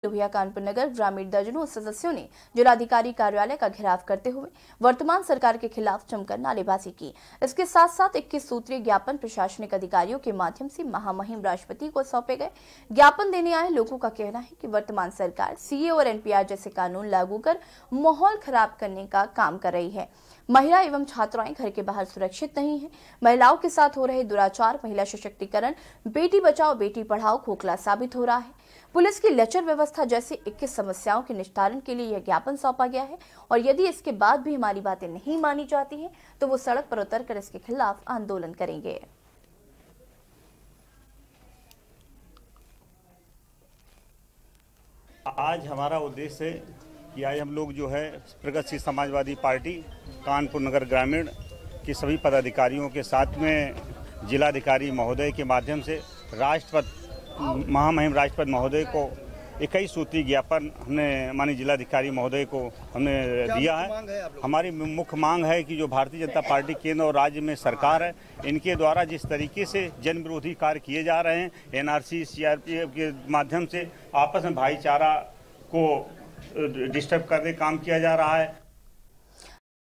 लोहिया कानपुर नगर ग्रामीण दर्जनों सदस्यों ने जिलाधिकारी कार्यालय का घेराव करते हुए वर्तमान सरकार के खिलाफ जमकर नारेबाजी की। इसके साथ साथ 21 सूत्रीय ज्ञापन प्रशासनिक अधिकारियों के माध्यम से महामहिम राष्ट्रपति को सौंपे गए। ज्ञापन देने आए लोगों का कहना है कि वर्तमान सरकार सीए और एनपीआर जैसे कानून लागू कर माहौल खराब करने का काम कर रही है। महिला एवं छात्राएं घर के बाहर सुरक्षित नहीं है। महिलाओं के साथ हो रहे दुराचार, महिला सशक्तिकरण, बेटी बचाओ बेटी पढ़ाओ खोखला साबित हो रहा है। पुलिस की लचर व्यवस्था जैसी 21 समस्याओं के निस्तारण के लिए यह ज्ञापन सौंपा गया है और यदि इसके बाद भी हमारी बातें नहीं मानी जाती हैं तो वो सड़क पर उतरकर इसके खिलाफ आंदोलन करेंगे। आज हमारा उद्देश्य है कि आज हम लोग जो है प्रगतिशील समाजवादी पार्टी कानपुर नगर ग्रामीण के सभी पदाधिकारियों के साथ में जिलाधिकारी महोदय के माध्यम से महामहिम राष्ट्रपति महोदय को 21 सूत्री ज्ञापन हमने माननीय जिलाधिकारी महोदय को हमने दिया है। हमारी मुख्य मांग है कि जो भारतीय जनता पार्टी केंद्र और राज्य में सरकार है, इनके द्वारा जिस तरीके से जन विरोधी कार्य किए जा रहे हैं, एनआरसी सीआरपीएफ के माध्यम से आपस में भाईचारा को डिस्टर्ब करने काम किया जा रहा है।